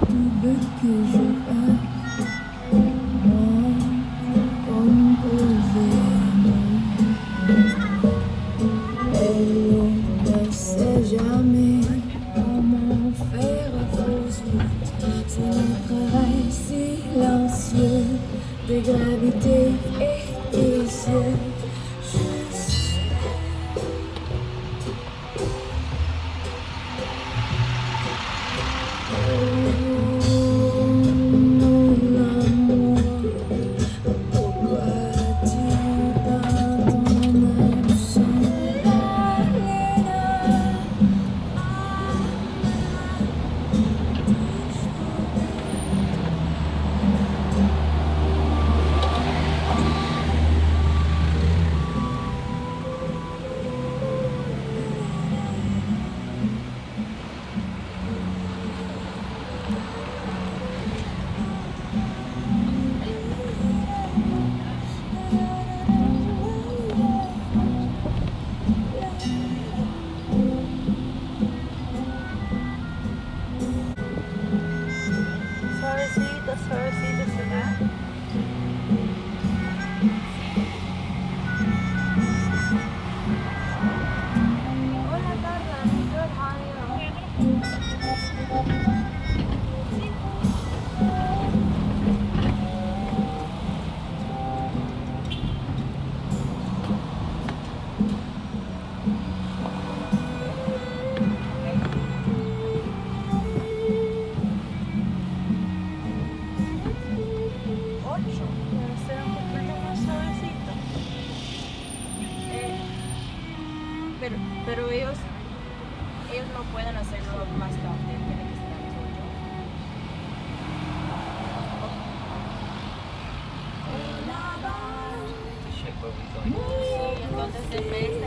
tu veux que je fasse? Moi, composer elle ne sait jamais comment faire fausse route. C'est notre travail silencieux de gravité et des cieux. Suavecito, suavecito será. Hola Karla, good, how are you? Debe ser un poquito más suavecito. Pero ellos no pueden hacerlo más tarde, tiene que ser a las 8. Sí, entonces en vez